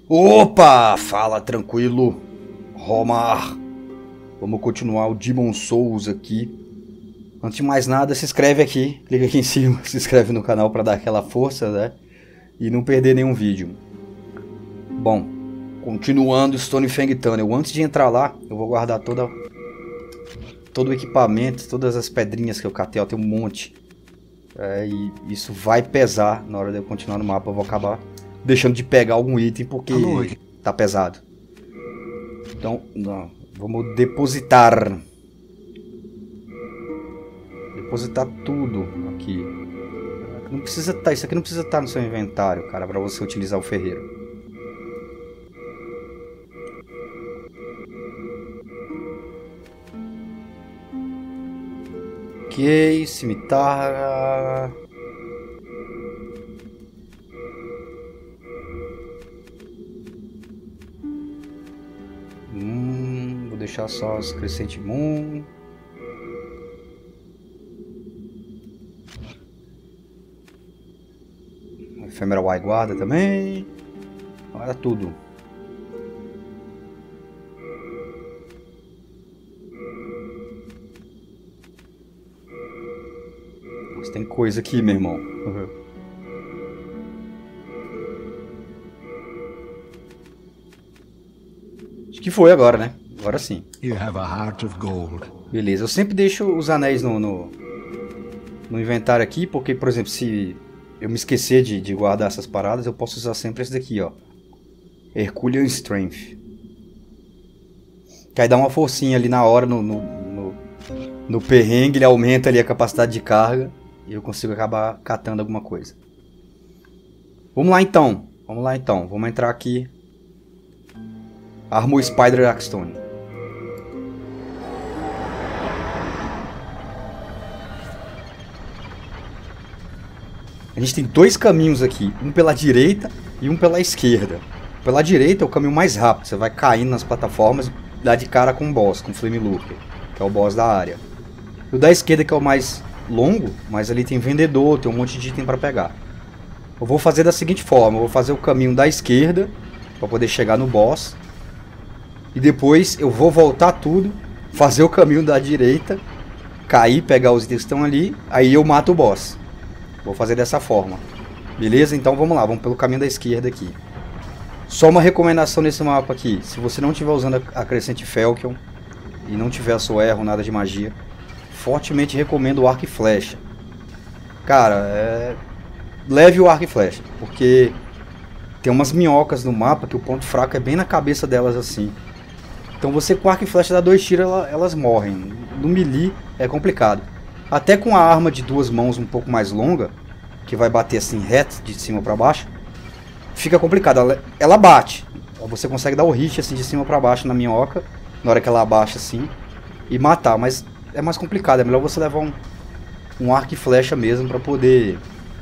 Opa! Fala, tranquilo. Romar. Vamos continuar o Demon Souls aqui. Antes de mais nada, se inscreve aqui. Clica aqui em cima, se inscreve no canal para dar aquela força, né? E não perder nenhum vídeo. Bom, continuando Stonefang Tunnel. Antes de entrar lá, eu vou guardar todo o equipamento, todas as pedrinhas que eu catei. Ó, tem um monte. E isso vai pesar na hora de eu continuar no mapa. Eu vou acabar deixando de pegar algum item porque tá pesado. Então, vamos depositar. Depositar tudo aqui. Não precisa estar, isso aqui não precisa estar no seu inventário, cara, para você utilizar o ferreiro. Ok, cimitarra. Vou deixar só as Crescent Moon. Ephemeral Eye guarda também. Guarda tudo. Mas tem coisa aqui, meu irmão. Acho que foi agora, né? Agora sim. Beleza, eu sempre deixo os anéis no inventário aqui, porque, por exemplo, se eu me esquecer de guardar essas paradas, eu posso usar sempre esse daqui, ó. Herculean Strength. Que aí dá uma forcinha ali na hora, no perrengue, ele aumenta ali a capacidade de carga e eu consigo acabar catando alguma coisa. Vamos lá então, vamos entrar aqui. Armor Spider Axstone. A gente tem dois caminhos aqui, um pela direita e um pela esquerda. Pela direita é o caminho mais rápido, você vai caindo nas plataformas e dá de cara com o boss, com o Flame Lurker, que é o boss da área. O da esquerda que é o mais longo, mas ali tem vendedor, tem um monte de item para pegar. Eu vou fazer da seguinte forma, eu vou fazer o caminho da esquerda para poder chegar no boss. E depois eu vou voltar tudo, fazer o caminho da direita, cair, pegar os itens que estão ali, aí eu mato o boss. Vou fazer dessa forma. Beleza? Então vamos lá, vamos pelo caminho da esquerda aqui. Só uma recomendação nesse mapa aqui. Se você não estiver usando a Crescent Falcon e não tiver a sua erro, nada de magia, fortemente recomendo o arco e flecha. Cara, leve o arco e flecha, porque tem umas minhocas no mapa que o ponto fraco é bem na cabeça delas assim. Então você com arco e flecha dá 2 tiros, elas morrem. No melee é complicado. Até com a arma de 2 mãos um pouco mais longa, que vai bater assim reto de cima para baixo, fica complicado. Ela bate. Você consegue dar o hit assim de cima para baixo na minhoca, na hora que ela abaixa assim, e matar. Mas é mais complicado. É melhor você levar um arco e flecha mesmo para poder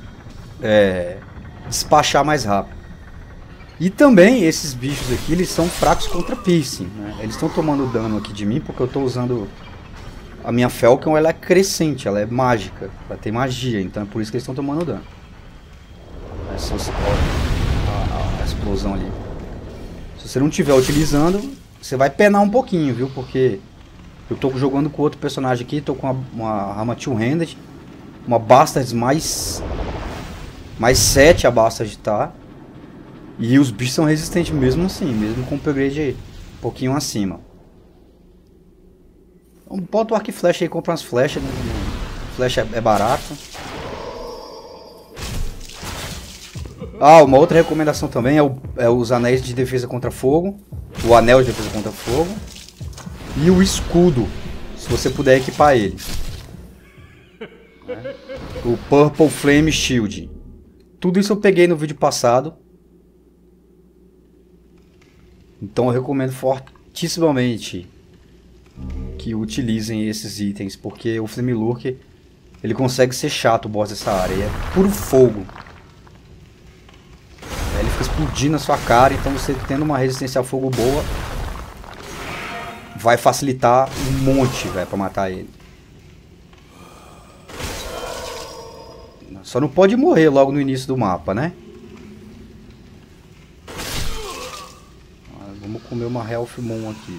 despachar mais rápido. E também esses bichos aqui, eles são fracos contra piercing, né? Eles estão tomando dano aqui de mim porque eu estou usando a minha Falcon, ela é crescente, ela é mágica, ela tem magia, então é por isso que eles estão tomando dano. Essa a explosão ali. Se você não estiver utilizando, você vai penar um pouquinho, viu? Porque eu estou jogando com outro personagem aqui, estou com uma arma two-handed, uma Bastards mais 7 a Bastards tá. E os bichos são resistentes mesmo assim, mesmo com o upgrade um pouquinho acima. Então, bota o arco e flecha aí, compra umas flechas. Flecha é barato. Uma outra recomendação também é os anéis de defesa contra fogo. O anel de defesa contra fogo. E o escudo, se você puder equipar ele. O Purple Flame Shield. Tudo isso eu peguei no vídeo passado. Então eu recomendo fortissimamente que utilizem esses itens, porque o Flame Lurker, ele consegue ser chato o boss dessa área, é puro fogo. Ele fica explodindo na sua cara, então você tendo uma resistência a fogo boa, vai facilitar um monte, velho, pra matar ele. Só não pode morrer logo no início do mapa, né? comer uma Health Moon aqui.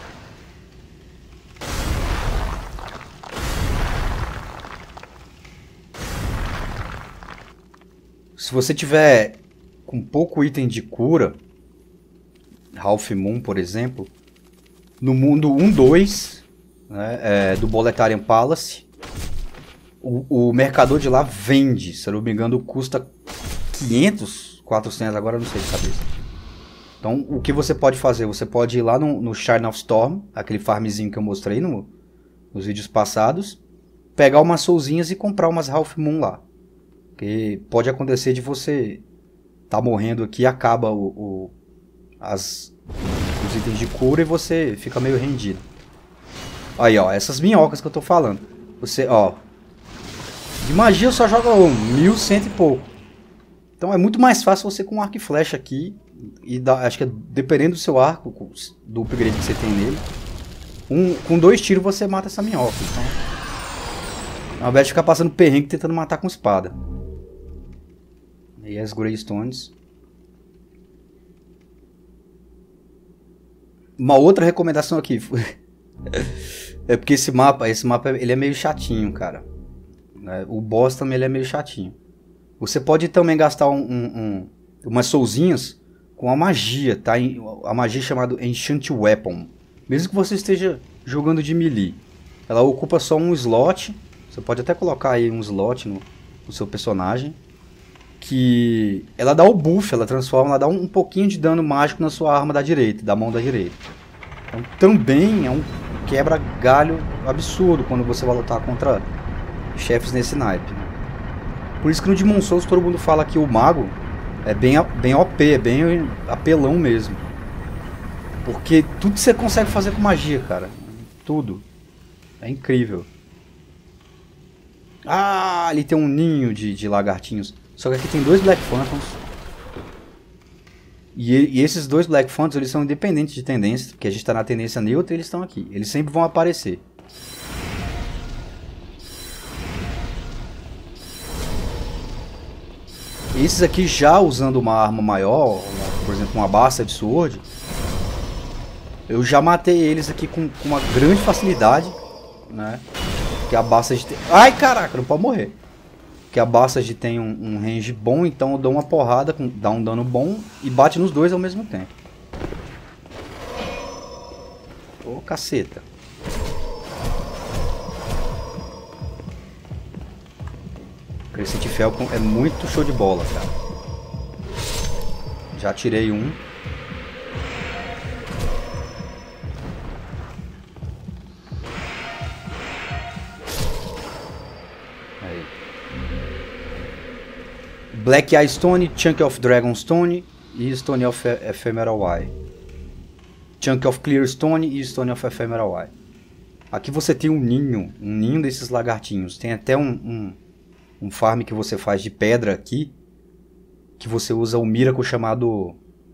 Se você tiver com pouco item de cura, Half Moon, por exemplo, no mundo 1-2, né, do Boletarian Palace, o mercador de lá vende, se eu não me engano, custa 500, 400, agora eu não sei de cabeça. Então, o que você pode fazer? Você pode ir lá no Shrine of Storm, aquele farmzinho que eu mostrei nos vídeos passados, pegar umas soulzinhas e comprar umas Half Moon lá. Porque pode acontecer de você tá morrendo aqui e acaba os itens de cura e você fica meio rendido. Aí, ó, essas minhocas que eu tô falando. Você, ó, de magia eu só jogo 1100 e pouco. Então é muito mais fácil você com um arco e flecha aqui. E acho que dependendo do seu arco, do upgrade que você tem nele, com 2 tiros você mata essa minhoca. Então, ao invés de ficar passando perrengue tentando matar com espada. E as Greystones. Uma outra recomendação aqui. É porque esse mapa ele é meio chatinho, cara. O boss também ele é meio chatinho. Você pode também gastar umas soulzinhas com a magia, tá? A magia chamada Enchant Weapon. Mesmo que você esteja jogando de melee. Ela ocupa só um slot. Você pode até colocar aí um slot no seu personagem. Que ela dá o buff, ela transforma, ela dá um pouquinho de dano mágico na sua arma da direita, da mão da direita. Então também é um quebra-galho absurdo quando você vai lutar contra chefes nesse naipe. Por isso que no Demon Souls todo mundo fala que o mago é bem OP, é bem apelão mesmo. Porque tudo você consegue fazer com magia, cara. Tudo. É incrível. Ah, ali tem um ninho de lagartinhos. Só que aqui tem 2 Black Phantoms. E esses 2 Black Phantoms, eles são independentes de tendência. Porque a gente está na tendência neutra e eles estão aqui. Eles sempre vão aparecer. Esses aqui já usando uma arma maior, por exemplo uma Bastard Sword, eu já matei eles aqui com uma grande facilidade, né? Que a Bastard tem... Ai, caraca, não pode morrer. Que a Bastard tem um range bom, então eu dou uma porrada, dá um dano bom e bate nos 2 ao mesmo tempo. Ô, caceta. Crescent Falcon é muito show de bola, cara. Já tirei um. Aí. Black Eye Stone, Chunk of Dragon Stone e Stone of Ephemeral Eye. Chunk of Clear Stone e Stone of Ephemeral Eye. Aqui você tem um ninho desses lagartinhos. Tem até um farm que você faz de pedra aqui, que você usa o Miracle chamado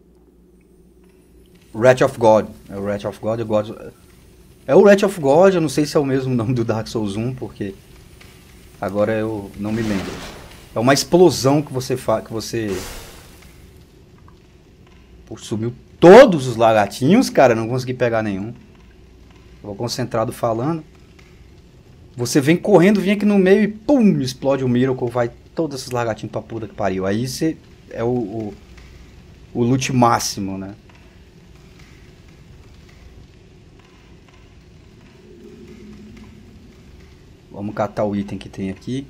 Wrath of God. É o Wrath of God, é o Wrath of God, eu não sei se é o mesmo nome do Dark Souls 1, porque agora eu não me lembro. É uma explosão que você faz, que você... Pô, sumiu todos os lagartinhos, cara, não consegui pegar nenhum. Vou concentrado falando. Você vem correndo, vem aqui no meio e pum, explode o Miracle, vai todos esses lagartinhos pra puta que pariu. Aí você é o loot máximo, né? Vamos catar o item que tem aqui.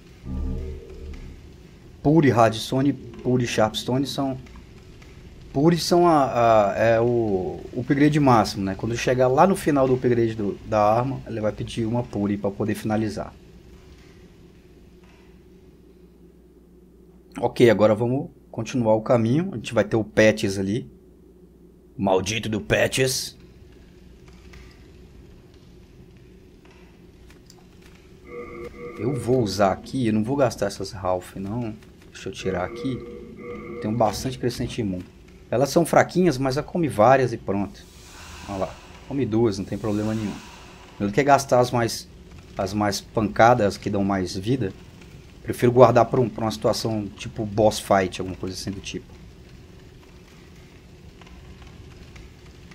Pure Hardstone e Pure Sharpstone são... Pure são o upgrade máximo, né? Quando chegar lá no final do upgrade da arma, ele vai pedir uma Pure para poder finalizar. Ok, agora vamos continuar o caminho. A gente vai ter o Patches ali. O maldito do Patches. Eu vou usar aqui, eu não vou gastar essas Ralph não. Deixa eu tirar aqui. Tenho bastante Crescent Moon. Elas são fraquinhas, mas ela come várias e pronto. Olha lá. Come 2, não tem problema nenhum. Eu não quero gastar as mais pancadas, que dão mais vida. Prefiro guardar para uma situação tipo boss fight, alguma coisa assim do tipo.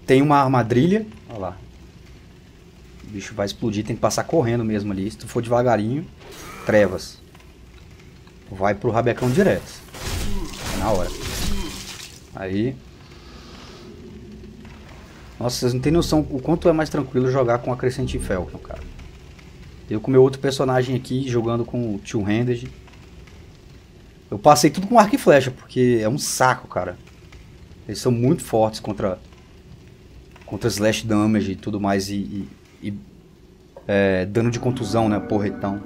tem uma armadilha. Olha lá. O bicho vai explodir, tem que passar correndo mesmo ali. Se tu for devagarinho, trevas. Vai pro rabecão direto. Na hora. Aí. Nossa, vocês não tem noção o quanto é mais tranquilo jogar com a Crescent Falcon, cara. Eu com meu outro personagem aqui, jogando com o Two-Handed. Eu passei tudo com arco e flecha, porque é um saco, cara. Eles são muito fortes contra slash damage e tudo mais. Dano de contusão, né? Porretão.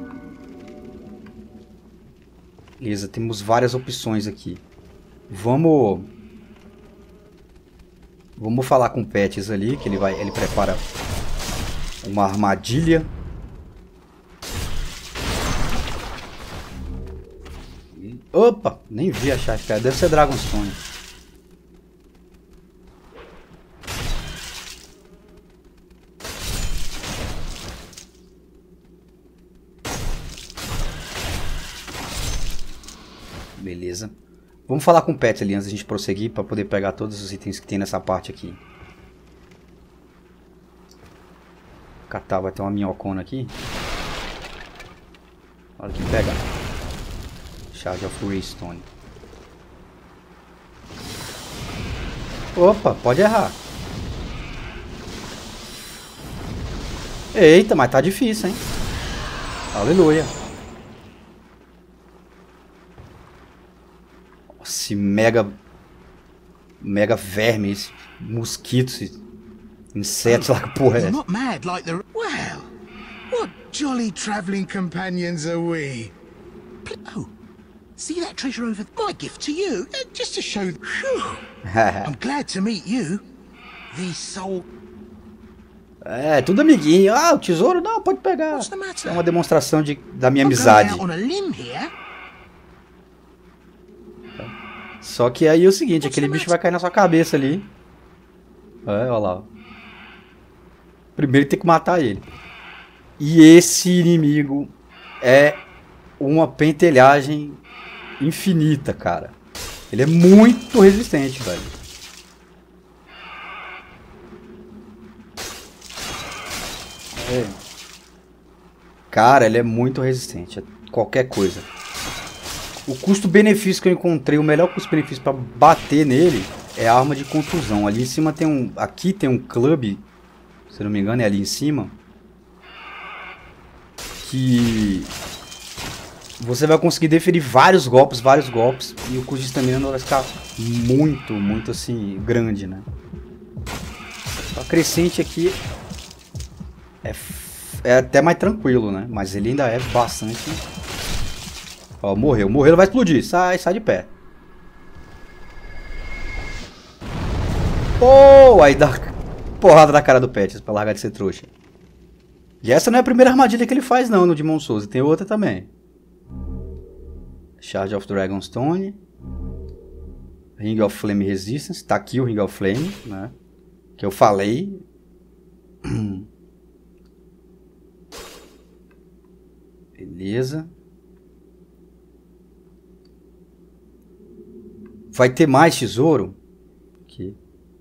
Beleza, temos várias opções aqui. Vamos falar com o Patches ali, que ele prepara uma armadilha. Opa, nem vi a chave, cara. Deve ser Dragonstone. Beleza. Vamos falar com o Pet ali antes da gente prosseguir para poder pegar todos os itens que tem nessa parte aqui. Catar, vai ter uma minhocona aqui. Olha que pega. Charge of Greystone. Opa, pode errar. Eita, mas tá difícil, hein? Aleluia. Esse mega vermes, mosquitos, insetos, lá que porra é essa? Well, what jolly travelling companions are we? Oh, see that treasure over there? My gift to you, just to show. I'm glad to meet you. The soul. É, tudo amiguinho. Ah, o tesouro? Não, pode pegar. É uma demonstração da minha amizade. Só que aí é o seguinte, aquele bicho vai cair na sua cabeça ali. Olha lá. Primeiro tem que matar ele. E esse inimigo é uma pentelhagem infinita, cara. Ele é muito resistente, velho. Cara, ele é muito resistente a qualquer coisa. O custo-benefício que eu encontrei, o melhor custo-benefício para bater nele é a arma de contusão. Ali em cima tem um... Aqui tem um clube, se não me engano é ali em cima. Que... Você vai conseguir deferir vários golpes. E o custo de estamina não vai ficar muito assim, grande, né? A crescente aqui é até mais tranquilo, né? Mas ele ainda é bastante... Ó, morreu. Morreu, vai explodir. Sai de pé. Oh, aí dá porrada na cara do Patches pra largar de ser trouxa. E essa não é a primeira armadilha que ele faz não no Demon Souls. Tem outra também. Charge of Dragonstone. Ring of Flame Resistance. Tá aqui o Ring of Flame, né? Que eu falei. Beleza. Vai ter mais tesouro. Aqui.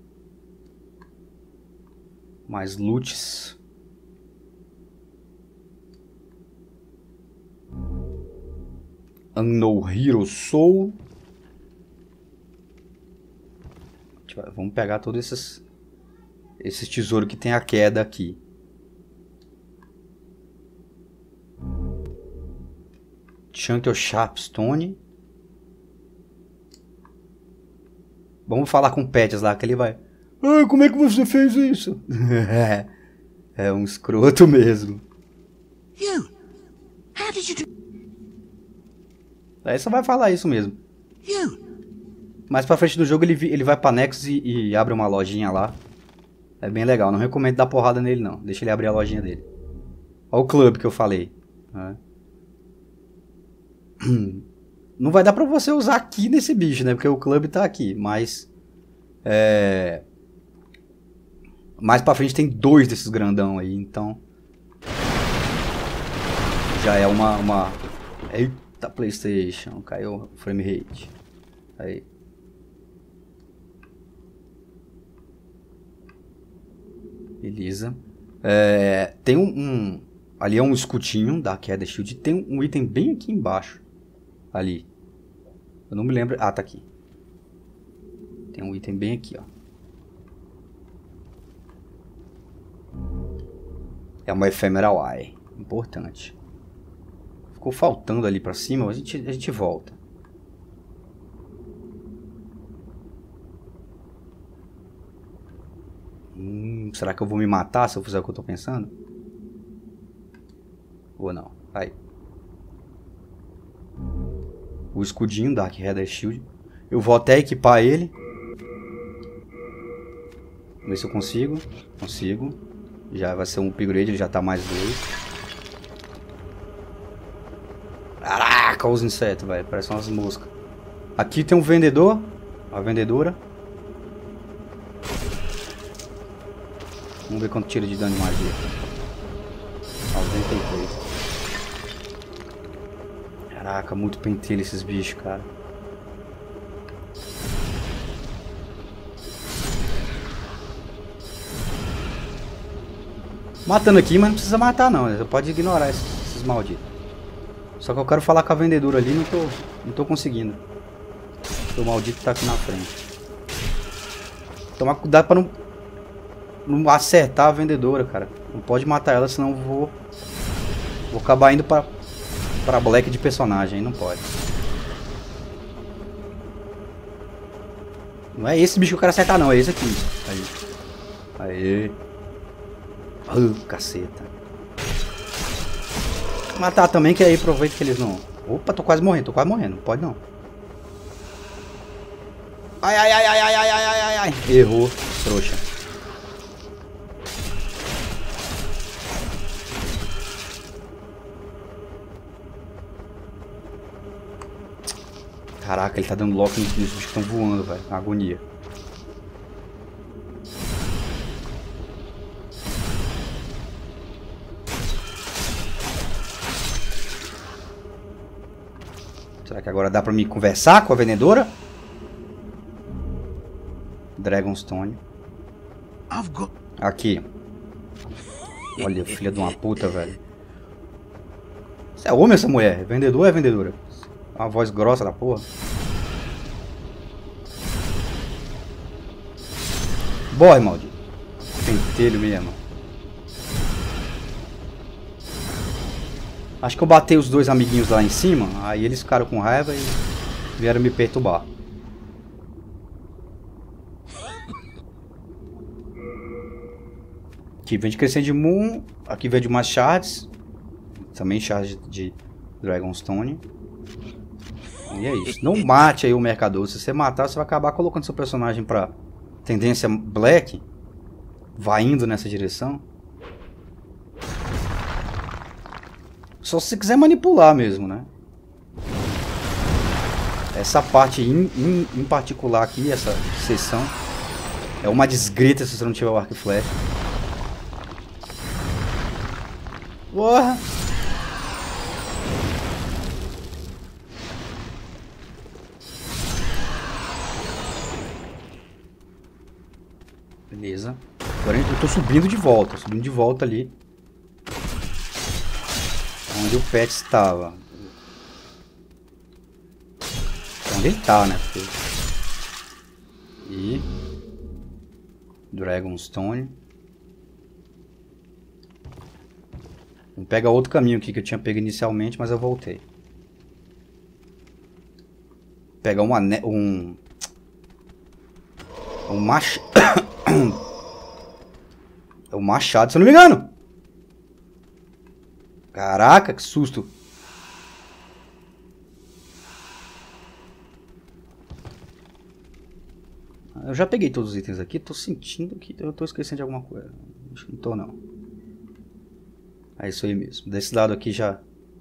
Mais loots. Unknown Hero Soul. Vamos pegar todos esses tesouros que tem a queda aqui. Chunk of Sharpstone. Vamos falar com o Patches lá, que ele vai... Ah, como é que você fez isso? É um escroto mesmo. Aí só vai falar isso mesmo. Mais pra frente do jogo ele vai pra Nexus e abre uma lojinha lá. É bem legal, não recomendo dar porrada nele não. Deixa ele abrir a lojinha dele. Olha o clube que eu falei. Não vai dar pra você usar aqui nesse bicho, né? Porque o clube tá aqui, mas... Mais pra frente tem 2 desses grandão aí, então... Já é uma... Eita, PlayStation, caiu o frame rate. Aí. Beleza. Tem ali é um escutinho da queda shield. Tem um item bem aqui embaixo. Ali. Eu não me lembro. Ah, tá aqui. Tem um item bem aqui, ó. É uma Ephemeral Eye. Importante. Ficou faltando ali pra cima, mas a gente volta. Será que eu vou me matar se eu fizer o que eu tô pensando? Ou não? Aí. O escudinho Dark Heather Shield. Eu vou até equipar ele. Ver se eu consigo. Consigo. Já vai ser um upgrade, ele já tá mais 2. Caraca, os insetos, velho. Parecem umas moscas. Aqui tem um vendedor. Uma vendedora. Vamos ver quanto tira de dano de magia. 93. Caraca, muito pentelho esses bichos, cara. Matando aqui, mas não precisa matar não. Você pode ignorar esses malditos. Só que eu quero falar com a vendedora ali, não tô conseguindo. O maldito tá aqui na frente. Tomar cuidado pra não acertar a vendedora, cara. Não pode matar ela, senão eu vou acabar indo pra black de personagem, aí não pode. Não é esse bicho que eu quero acertar não, é esse aqui. Aí. Caceta. Vou matar também, que aí aproveita que eles não... Opa, tô quase morrendo, não pode não. Ai. Errou, trouxa. Caraca, ele tá dando lock nos bichos que estão voando, velho. Agonia. Será que agora dá pra me conversar com a vendedora? Dragonstone. Aqui. Olha, filha de uma puta, velho. Você é homem, essa mulher? Vendedor ou é vendedora? Uma voz grossa da porra. Morre, maldito. Pentelho mesmo. Acho que eu batei os dois amiguinhos lá em cima. Aí eles ficaram com raiva e vieram me perturbar. Aqui vem de Crescent Moon. Aqui vem de umas shards. Também shards de Dragonstone. E é isso. Não mate aí o mercador. Se você matar, você vai acabar colocando seu personagem pra tendência black. Vai indo nessa direção. Só se você quiser manipular mesmo, né? Essa parte em particular aqui, essa seção, é uma desgrita se você não tiver o arco e flecha. Porra! Beleza. Agora eu tô subindo de volta ali. Onde o pet estava. Onde ele tá, né? E Dragonstone. Vamos pegar outro caminho aqui que eu tinha pego inicialmente, mas eu voltei. Pegar um machado, se eu não me engano. Caraca, que susto. Eu já peguei todos os itens aqui. Tô sentindo que eu tô esquecendo de alguma coisa. Acho que não tô, não. É isso aí mesmo. Desse lado aqui já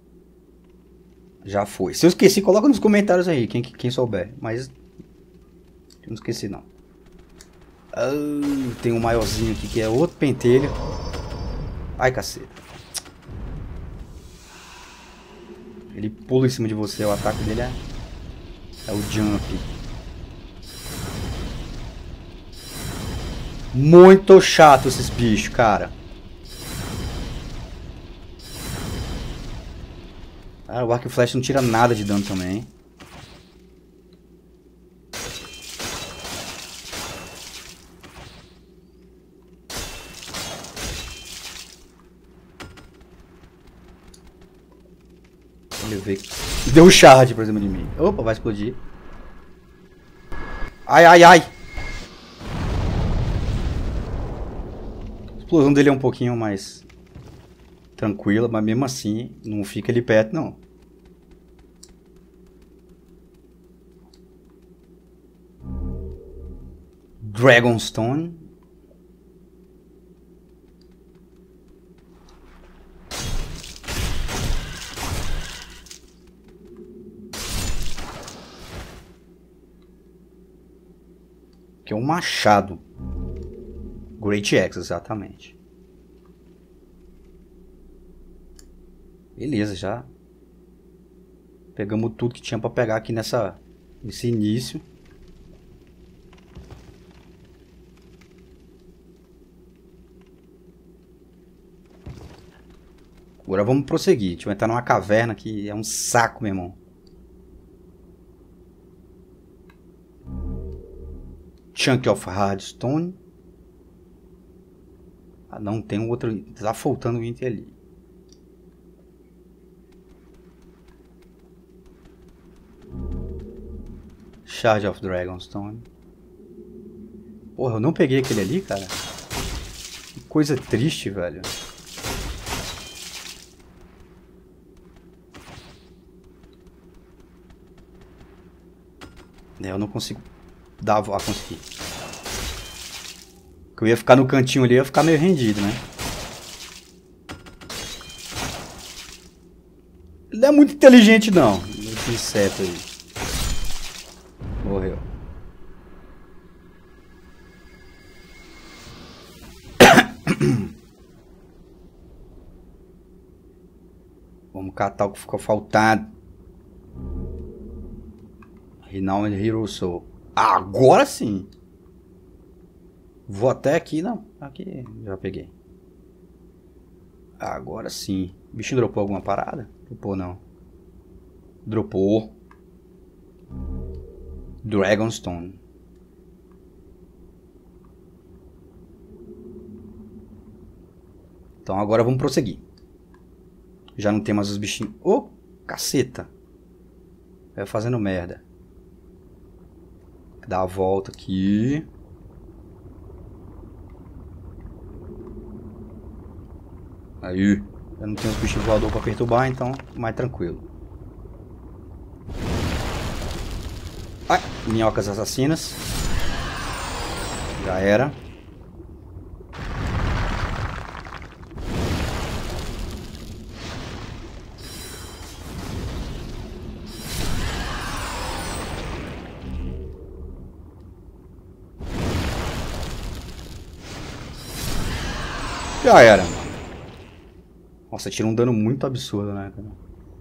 foi. Se eu esqueci, coloca nos comentários aí, quem souber. Mas eu não esqueci, não. Tem um maiorzinho aqui que é outro pentelho. Ai, caceta. Ele pula em cima de você. O ataque dele é o jump. Muito chato esses bichos, cara. Ah, o arco e flecha não tira nada de dano também. Deu um shard por cima de mim. Opa, vai explodir. Ai, ai, ai. A explosão dele é um pouquinho mais tranquila, mas mesmo assim não fica ali perto, não. Dragonstone. Que é um machado. Great Axe, exatamente. Beleza, já pegamos tudo que tinha pra pegar aqui nesse início. Agora vamos prosseguir. A gente vai entrar numa caverna que é um saco, meu irmão. Chunk of Hardstone. Ah, não, tem um outro. Tá faltando o item ali. Shard of Dragonstone. Porra, eu não peguei aquele ali, cara. Que coisa triste, velho. Eu não consigo dar a conseguir. Porque eu ia ficar no cantinho ali, eu ia ficar meio rendido, né? Ele não é muito inteligente, não. Esse inseto aí. Morreu. Vamos catar o que ficou faltando. Renowned Hero Soul. Agora sim. Vou até aqui, não. Aqui já peguei. Agora sim. O bichinho dropou alguma parada? Dropou não. Dropou. Dragonstone. Então agora vamos prosseguir. Já não tem mais os bichinhos. Ô, caceta. Vai fazendo merda. Dá a volta aqui. Aí. Eu não tenho os bichos voadores pra perturbar, então mais tranquilo. Ai, minhocas assassinas. Já era. Já era. Nossa, tira um dano muito absurdo, né, cara?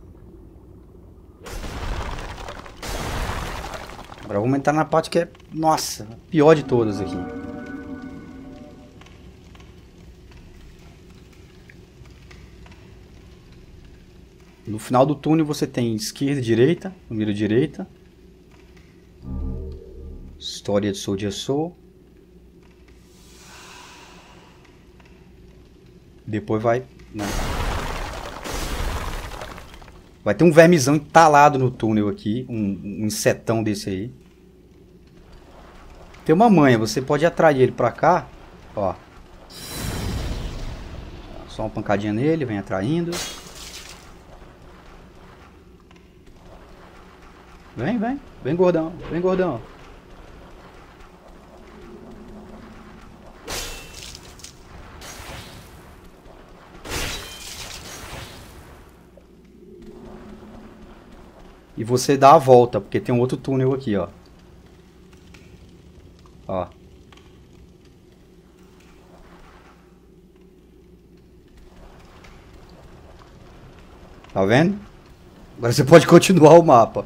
Agora vamos entrar na parte que é, nossa, a pior de todas aqui. No final do túnel você tem esquerda e direita, mira direita. História de Soldier Soul. Depois vai, né? Vai ter um vermezão entalado no túnel aqui, um insetão desse aí. Tem uma manha, você pode atrair ele pra cá, ó. Só uma pancadinha nele, vem atraindo. Vem, vem, vem gordão, vem gordão. E você dá a volta, porque tem um outro túnel aqui, ó. Ó. Tá vendo? Agora você pode continuar o mapa.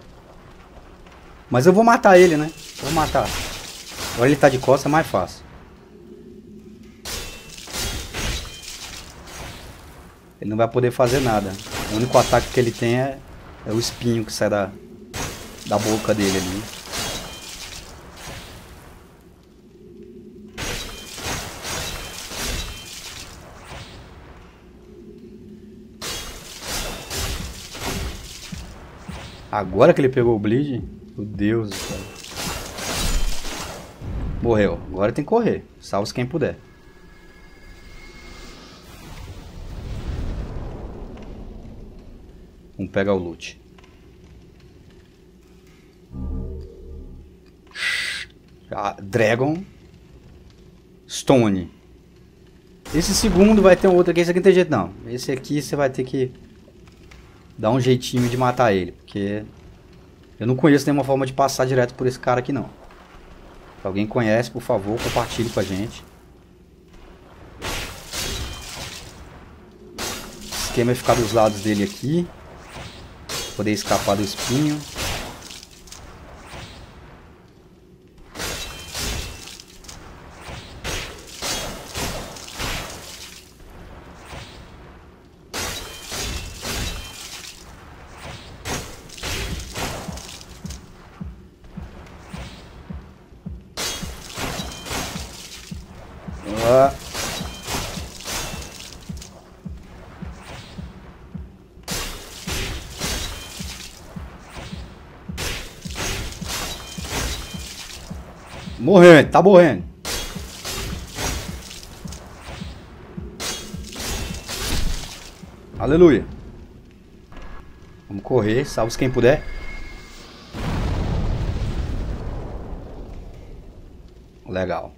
Mas eu vou matar ele, né? Vou matar. Agora ele tá de costas, é mais fácil. ele não vai poder fazer nada. O único ataque que ele tem é o espinho que sai da boca dele ali. Agora que ele pegou o bleed, meu Deus do céu. Morreu. Agora tem que correr. Salve-se quem puder. Vamos pegar o loot. Dragon Stone. Esse segundo vai ter um outro aqui. Esse aqui não tem jeito não. Esse aqui você vai ter que dar um jeitinho de matar ele, porque eu não conheço nenhuma forma de passar direto por esse cara aqui não. Se alguém conhece, por favor, compartilhe com a gente. O esquema é ficar dos lados dele aqui, poder escapar do espinho. Morrendo, tá morrendo. Aleluia. Vamos correr, salve-se quem puder. Legal.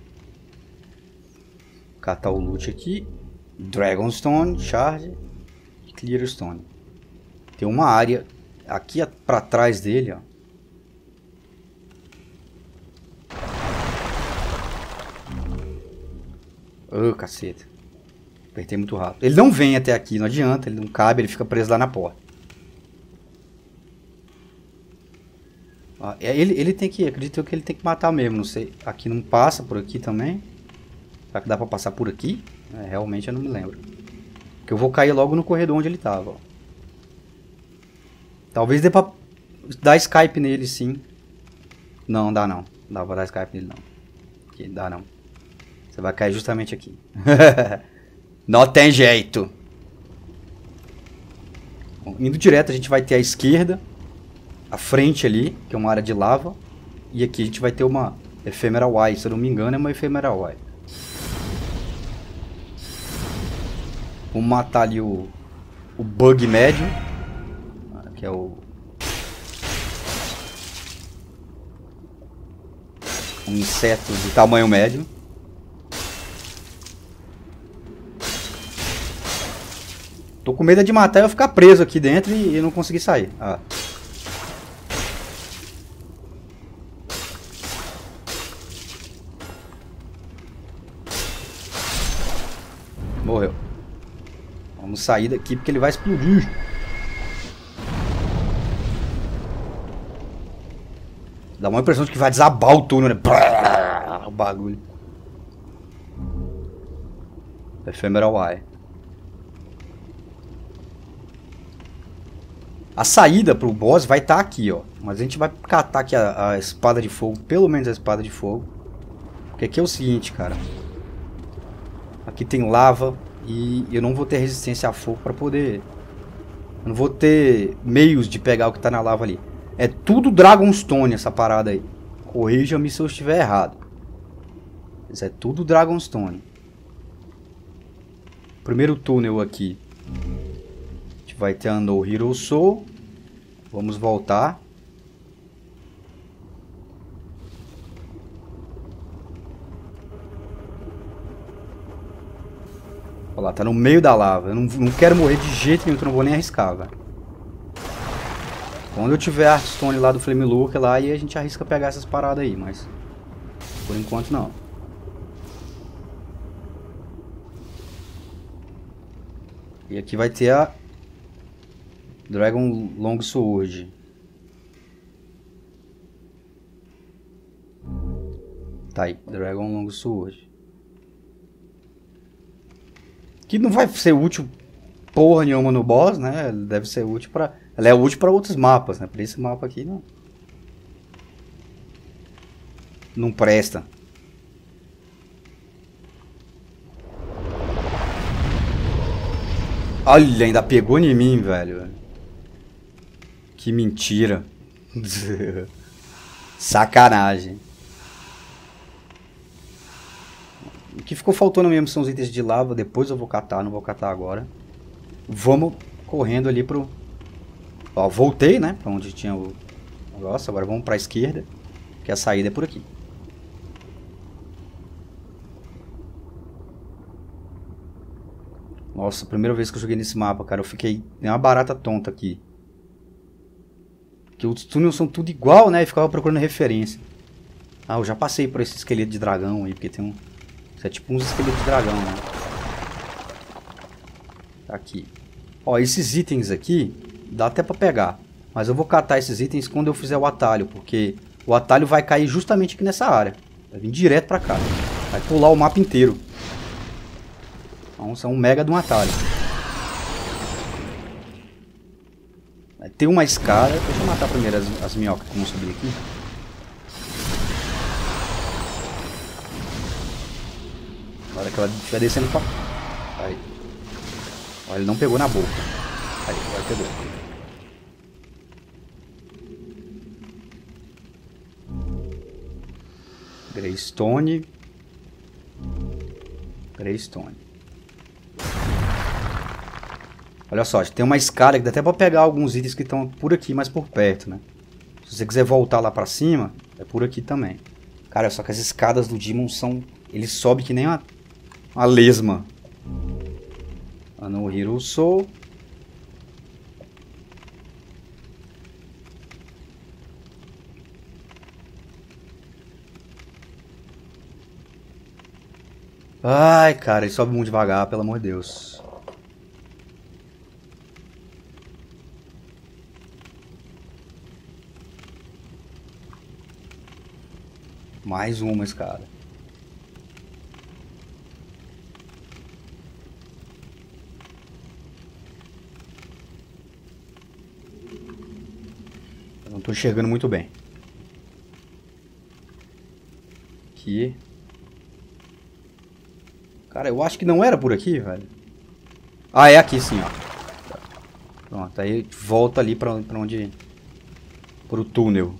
Catar o loot aqui. Dragonstone, Charge e Clearstone. Tem uma área aqui pra trás dele, ó. Oh, caceta. Apertei muito rápido. Ele não vem até aqui, não adianta. Ele não cabe, ele fica preso lá na porta. Ele tem que... Acredito que ele tem que matar mesmo, não sei. Aqui não passa, por aqui também. Será que dá pra passar por aqui? Realmente eu não me lembro. Porque eu vou cair logo no corredor onde ele tava, ó. Talvez dê pra dar Skype nele, sim. Não, dá não. Não dá pra dar Skype nele, não. Aqui, dá não. Você vai cair justamente aqui. Não tem jeito. Bom, indo direto a gente vai ter a esquerda. A frente ali, que é uma área de lava. E aqui a gente vai ter uma Ephemeral Eye. Se eu não me engano é uma Ephemeral Eye. Vamos matar ali o bug médio. Que é um inseto de tamanho médio. Tô com medo de matar e eu ficar preso aqui dentro e não conseguir sair. Ah. Morreu. Vamos sair daqui porque ele vai explodir. Dá uma impressão de que vai desabar o túnel, né? O bagulho. Ephemeral Eye. A saída pro boss vai estar aqui, ó. Mas a gente vai catar aqui a espada de fogo. Pelo menos a espada de fogo. Porque aqui é o seguinte, cara. Aqui tem lava. E eu não vou ter resistência a fogo pra poder... Eu não vou ter meios de pegar o que tá na lava ali. É tudo Dragonstone essa parada aí. Corrija-me se eu estiver errado. Mas é tudo Dragonstone. Primeiro túnel aqui. A gente vai ter a No Hero Soul. Vamos voltar. Olha lá, tá no meio da lava. Eu não quero morrer de jeito nenhum, que eu não vou nem arriscar, velho. Quando eu tiver a Hearthstone lá do Flame Lurker lá, aí a gente arrisca pegar essas paradas aí, mas por enquanto não. E aqui vai ter a Dragon Longsword. Tá aí, Dragon Longsword. Que não vai ser útil porra nenhuma no boss, né? Ela deve ser útil pra... Ela é útil pra outros mapas, né? Pra esse mapa aqui não... Não presta. Olha, ainda pegou em mim, velho. Que mentira. Sacanagem. O que ficou faltando mesmo são os itens de lava. Depois eu vou catar, não vou catar agora. Vamos correndo ali pro... Ó, voltei, né? Pra onde tinha o negócio. Agora vamos pra esquerda. Que a saída é por aqui. Nossa, primeira vez que eu joguei nesse mapa, cara. Eu fiquei... É uma barata tonta aqui. Porque os túneis são tudo igual, né? E ficava procurando referência. Ah, eu já passei por esse esqueleto de dragão aí. Porque tem um... Isso é tipo uns esqueletos de dragão, né? Tá aqui. Ó, esses itens aqui... Dá até pra pegar. Mas eu vou catar esses itens quando eu fizer o atalho. Porque o atalho vai cair justamente aqui nessa área. Vai vir direto pra cá. Vai pular o mapa inteiro. Então é um mega de um atalho. Tem uma escada. Deixa eu matar primeiro as minhocas que vão subir aqui. Na hora que ela estiver descendo pra... Aí. Olha, ele não pegou na boca. Aí, agora pegou. Greystone. Greystone. Olha só, tem uma escada que dá até pra pegar alguns itens que estão por aqui, mais por perto, né? Se você quiser voltar lá pra cima, é por aqui também. Cara, só que as escadas do Demon são... Ele sobe que nem uma lesma. No Hero Soul. Ai, cara, ele sobe muito devagar, pelo amor de Deus. Mais uma escada. Eu não tô enxergando muito bem. Aqui. Cara, eu acho que não era por aqui, velho. Ah, é aqui sim, ó. Pronto, aí volta ali pra onde... Pro túnel.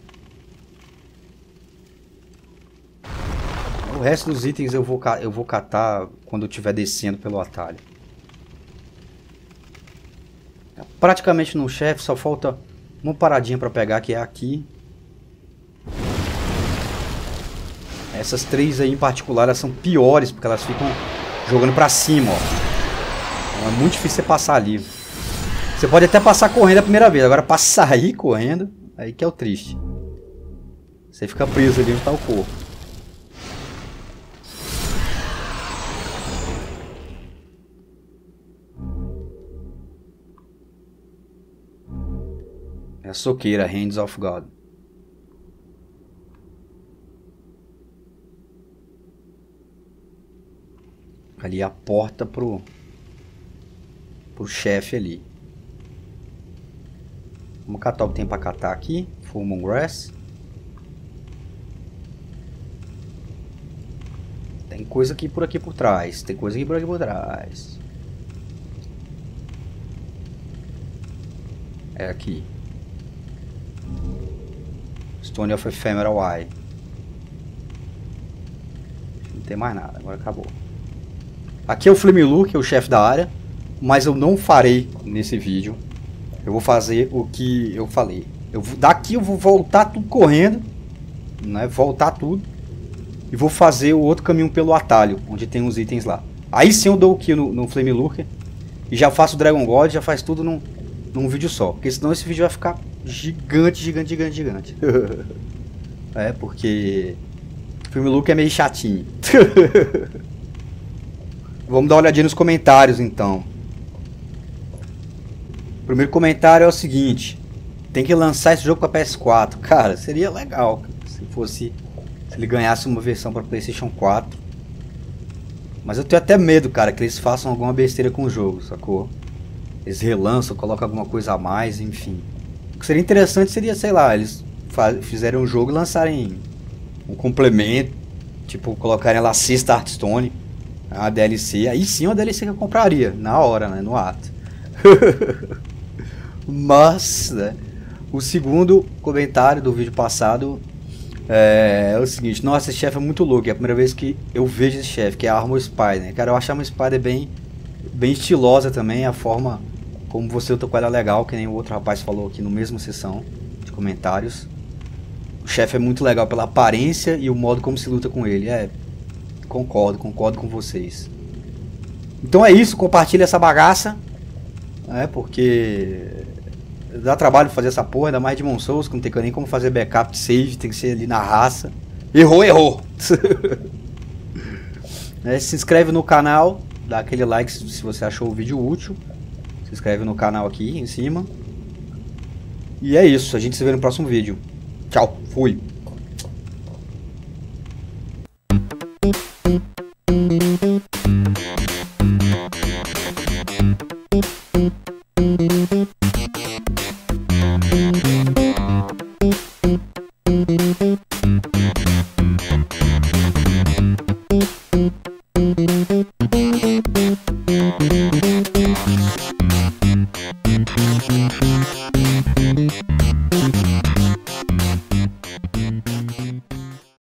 O resto dos itens eu vou catar quando eu estiver descendo pelo atalho. Praticamente no chefe só falta uma paradinha pra pegar, que é aqui. Essas três aí em particular, elas são piores, porque elas ficam jogando pra cima, ó. Então é muito difícil você passar ali. Você pode até passar correndo a primeira vez, agora pra sair correndo, aí que é o triste. Você fica preso ali onde tá o corpo. É a soqueira, Hands of God. Ali a porta pro chefe ali. Vamos catar o que tem pra catar aqui. Full Moon Grass. Tem coisa aqui por trás. Tem coisa aqui por trás. É aqui. Stone of Ephemeral Eye. Não tem mais nada, agora acabou. Aqui é o Flamelu, que é o chefe da área. Mas eu não farei nesse vídeo. Eu vou fazer o que eu falei. Daqui eu vou voltar tudo correndo. Né? Voltar tudo. E vou fazer o outro caminho pelo atalho, onde tem os itens lá. Aí sim eu dou o kill no Flamelu. E já faço o Dragon God, já faz tudo num vídeo só. Porque senão esse vídeo vai ficar gigante, gigante, gigante, gigante. É, porque o Flamelu é meio chatinho. Vamos dar uma olhadinha nos comentários, então. O primeiro comentário é o seguinte: tem que lançar esse jogo para PS4. Cara, seria legal se ele ganhasse uma versão para PlayStation 4. Mas eu tenho até medo, cara, que eles façam alguma besteira com o jogo, sacou? eles relançam, colocam alguma coisa a mais, enfim. O que seria interessante seria, sei lá, eles fizerem um jogo e lançarem um complemento, tipo, colocarem lá Sexta Hearthstone, a DLC, aí sim é uma DLC que eu compraria, na hora, né, no ato. Mas, né, o segundo comentário do vídeo passado é o seguinte: nossa, esse chefe é muito louco, é a primeira vez que eu vejo esse chefe, que é a Armor Spider, cara, eu acho a Armor Spider bem estilosa também, a forma como você luta com ela é legal, que nem o outro rapaz falou aqui no mesmo sessão de comentários. O chefe é muito legal pela aparência e o modo como se luta com ele, concordo com vocês. Então é isso, compartilha essa bagaça, porque dá trabalho fazer essa porra, ainda mais de Demon Souls, que não tem nem como fazer backup de save, tem que ser ali na raça. Errou! Se inscreve no canal, dá aquele like se você achou o vídeo útil. Se inscreve no canal aqui em cima. E é isso, a gente se vê no próximo vídeo. Tchau, fui!